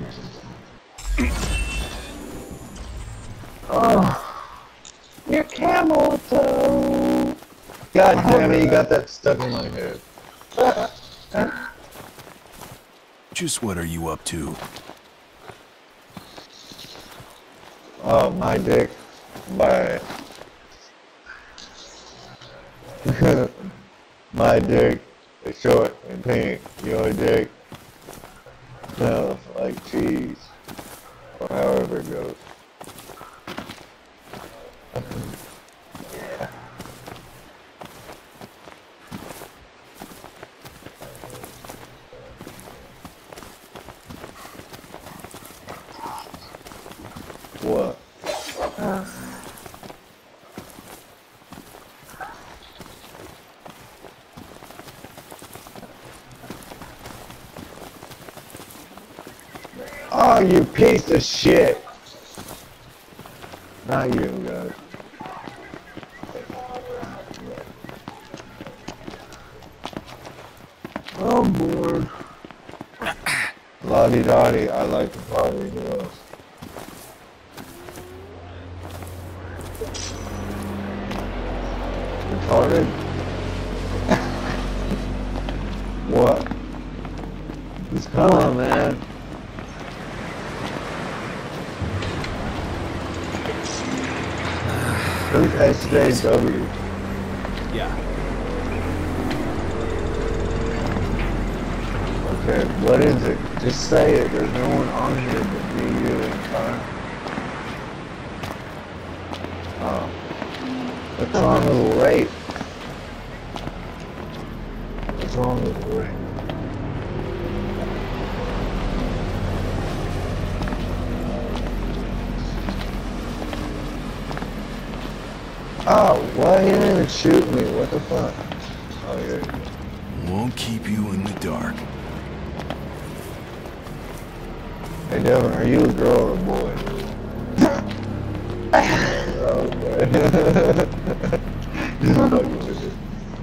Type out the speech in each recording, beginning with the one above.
Oh, your camel toe. God damn it, you got that stuck in my head. Just what are you up to? Oh, my dick. My... my dick is short and pink. Your dick smells like cheese. Or however it goes. Yeah. What? Oh, you piece of shit! Not you, guys. Oh, bored. Lottie-dottie, I like the party girls. Retarded? What? Just come on, man. Who's SJW? Yeah. Okay, what is it? Just say it. There's no one on here but me, you, and Connor. Oh. What's wrong with rape? What's wrong with rape? Oh, why you didn't even shoot me? What the fuck? Oh, yeah. Won't keep you in the dark. Hey, Devin, are you a girl or a boy? Oh, boy. Just fucking with it.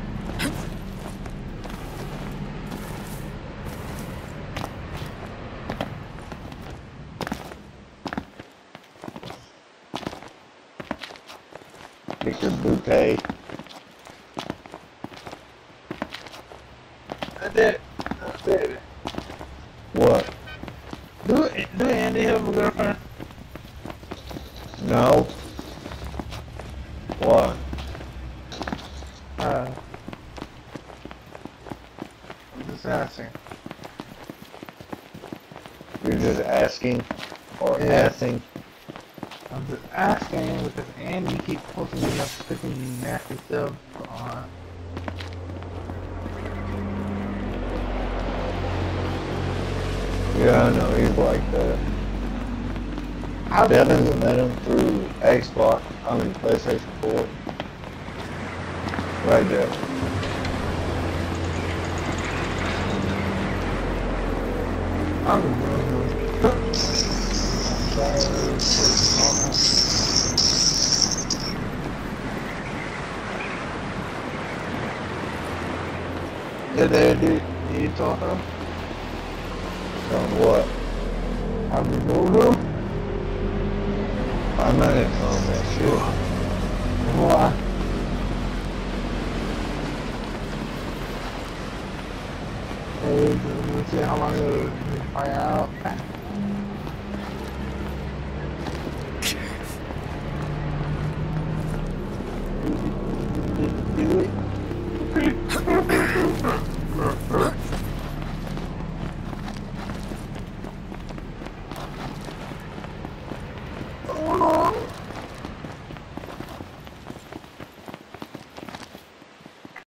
Get your bouquet. I did. I did it. What? Do Andy have a girlfriend? No? What? I'm just asking. You're just asking? Or Yeah. asking? I'm just asking because Andy keeps posting me up freaking nasty stuff on. Yeah, I know, he's like that. How Devin's met him through Xbox, I mean PlayStation 4. Right there. I'm just Did you talk to him? On what? Have you told him? I'm not in on that shit. Why? Hey, let's see how long it'll find out.